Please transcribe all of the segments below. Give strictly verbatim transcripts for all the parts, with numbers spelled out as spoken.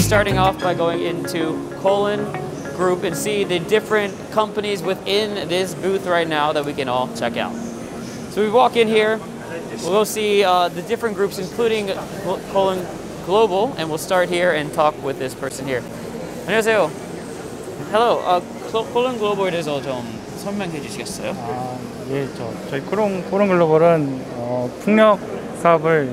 starting off by going into Colon Group and see the different companies within this booth right now that we can all check out. So we walk in here, we'll go see uh, the different groups, including Colon Global, and we'll start here and talk with this person here. 안녕하세요. Hello. Uh, Colon Global에 대해서 좀 설명해 주시겠어요? 아, 예, 저 저희 콜론 콜론 글로벌은 어, 풍력 사업을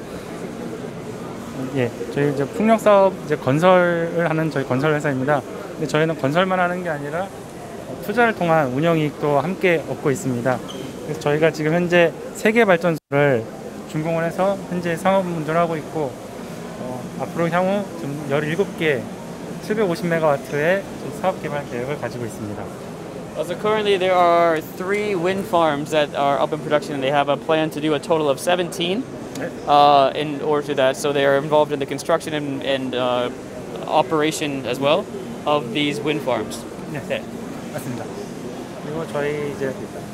예, 저희 이제 풍력 사업 이제 건설을 하는 저희 건설 회사입니다. 근데 저희는 건설만 하는 게 아니라 투자를 통한 운영 이익도 함께 얻고 있습니다. 그래서 저희가 지금 현재 세 개 발전소를 준공을 해서 현재 상업 운전하고 있고 어, 앞으로 향후 좀 열일곱 개 칠백오십 메가와트의 사업 개발 계획을 가지고 있습니다. So currently there are three wind farms that are up in production, and they have a plan to do a total of seventeen uh, in order to that. So they are involved in the construction and, and uh, operation as well of these wind farms. 네, 네, 맞습니다. 그리고 저희 이제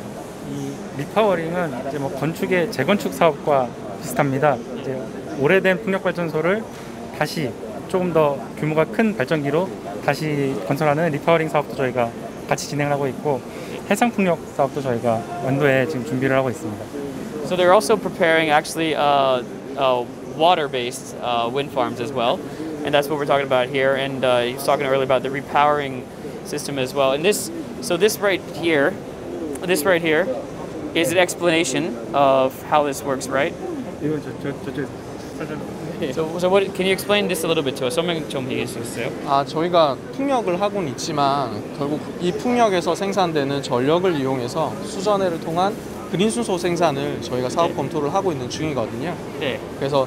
이 리파워링은 이제 뭐 건축의 재건축 사업과 비슷합니다. 이제 오래된 풍력 발전소를 다시 조금 더 규모가 큰 발전기로 다시 건설하는 리파워링 사업도 저희가 같이 진행을 하고 있고 해상 풍력 사업도 저희가 완도에 지금 준비를 하고 있습니다. So they're also preparing actually uh, uh, water-based uh, wind farms as well, and that's what we're talking about here. And uh, he was talking earlier about the repowering system as well. And this, so this right here, this right here, is an explanation of how this works, right? 이거 저저저 So, so what, can you explain this a little bit to us? 설명 좀 해주시겠어요? 아, 저희가 풍력을 하고는 있지만 결국 이 풍력에서 생산되는 전력을 이용해서 수전해를 통한 그린 수소 생산을 저희가 사업 네. 검토를 하고 있는 중이거든요. 네. 그래서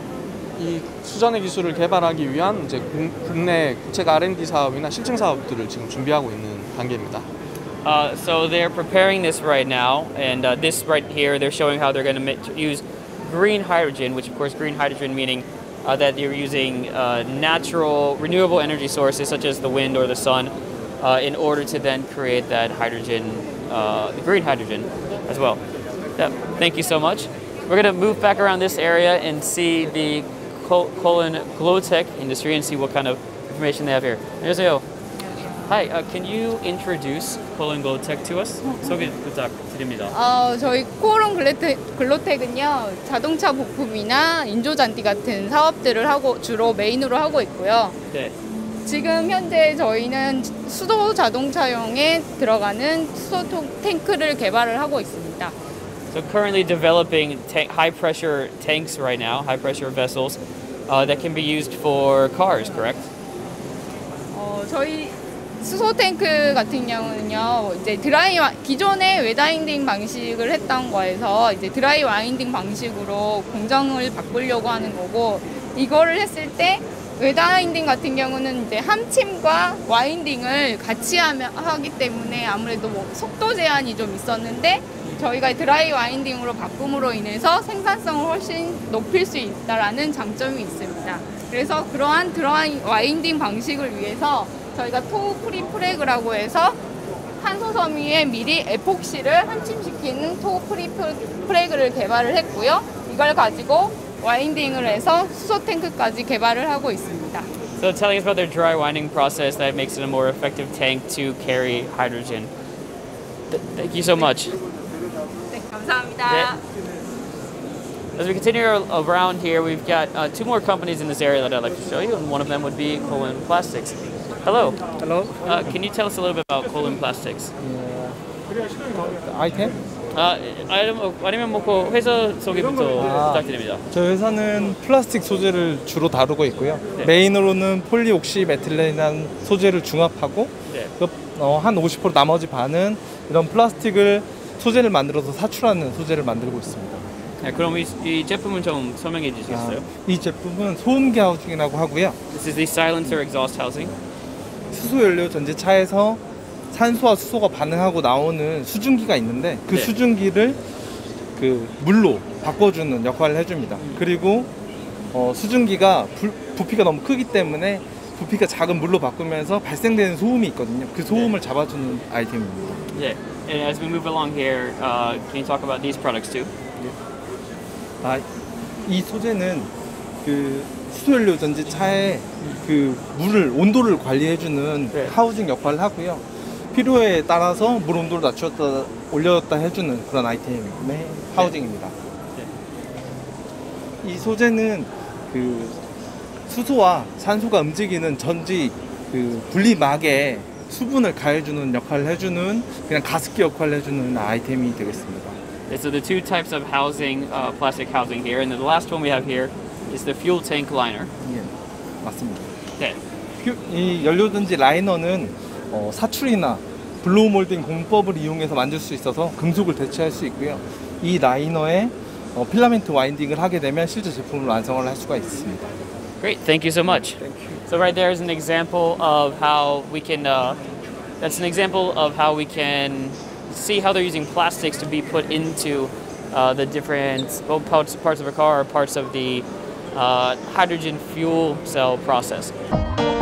이 수전해 기술을 개발하기 위한 이제 국내 국책 알 앤 디 사업이나 실증 사업들을 지금 준비하고 있는 단계입니다. Uh, so they're preparing this right now, and uh, this right here, they're showing how they're going to use green hydrogen, which of course green hydrogen meaning uh, that you're using uh, natural renewable energy sources such as the wind or the sun uh, in order to then create that hydrogen, uh, the green hydrogen as well. Yeah, thank you so much. We're going to move back around this area and see the Colon Glotech industry and see what kind of information they have here. 안녕하세요. Hi, uh, can you introduce Colon Glotech to us? 소개 부탁드립니다. 어, 저희 콜론 글로텍, 글로텍은요 자동차 부품이나 인조잔디 같은 사업들을 하고 주로 메인으로 하고 있고요. 네. 지금 현재 저희는 수소 자동차용에 들어가는 수소 탱크를 개발을 하고 있습니다. So currently developing tank, high pressure tanks right now, high pressure vessels uh, that can be used for cars, correct? 어, 저희 수소 탱크 같은 경우는요, 이제 드라이 기존의 웨다인딩 방식을 했던 거에서 이제 드라이 와인딩 방식으로 공정을 바꾸려고 하는 거고, 이거를 했을 때 웨다인딩 같은 경우는 이제 함침과 와인딩을 같이 하면, 하기 때문에 아무래도 뭐 속도 제한이 좀 있었는데 저희가 드라이 와인딩으로 바꿈으로 인해서 생산성을 훨씬 높일 수 있다라는 장점이 있습니다. 그래서 그러한 드라이 와인딩 방식을 위해서 저희가 토우 프리 프레그라고 해서 탄소 섬유에 미리 에폭시를 함침시키는 토우 프리 프레그를 개발을 했고요. 이걸 가지고 와인딩을 해서 수소 탱크까지 개발을 하고 있습니다. So telling us about their dry winding process that makes it a more effective tank to carry hydrogen. Th thank you so much. 네, 감사합니다. As we continue around here, we've got uh, two more companies in this area that I'd like to show you, and one of them would be Colon Plastics. Hello. Hello. Uh, can you tell us a little bit about Colon Plastics? 아이템? 아, 아니면, 아니면 뭐 그 회사 소개부터 아, 부탁드립니다. 저희 회사는 플라스틱 소재를 주로 다루고 있고요. 네. 메인으로는 폴리옥시 메틸렌이라는 소재를 중합하고 네. 그, 어, 한 오십 퍼센트 나머지 반은 이런 플라스틱을 소재를 만들어서 사출하는 소재를 만들고 있습니다. 네, 그럼 이, 이 제품은 좀 설명해 주시겠어요? 아, 이 제품은 소음기 하우징이라고 하고요. This is the silencer exhaust housing. 수소연료 전지차에서 산소와 수소가 반응하고 나오는 수증기가 있는데 그 네. 수증기를 그 물로 바꿔주는 역할을 해줍니다. 그리고 어, 수증기가 불, 부피가 너무 크기 때문에 부피가 작은 물로 바꾸면서 발생되는 소음이 있거든요. 그 소음을 네. 잡아주는 아이템입니다. Yeah, and as we move along here, uh, can you talk about these products too? 아, 이 소재는 그 수소연료전지 차에 그 물을 온도를 관리해주는 네. 하우징 역할을 하고요. 필요에 따라서 물 온도를 낮췄다 올렸다 해주는 그런 아이템의 하우징입니다. 이 소재는 그 수소와 산소가 움직이는 전지 그 분리막에 수분을 가해주는 역할을 해주는 그냥 가습기 역할을 해주는 아이템이 되겠습니다. Yeah, so the two types of housing, uh, plastic housing here, and then the last one we have here is the fuel tank liner. 예, 맞습니다. 네. 그- 이 연료전지 라이너는 어, 사출이나 블로우 몰딩 공법을 이용해서 만들 수 있어서 금속을 대체할 수 있고요. 이 라이너에 어, 필라멘트 와인딩을 하게 되면 실제 제품을 완성을 할 수가 있습니다. Great, thank you so much. Thank you. So right there is an example of how we can. Uh, that's an example of how we can see how they're using plastics to be put into uh, the different both parts parts of a car or parts of the uh, hydrogen fuel cell process.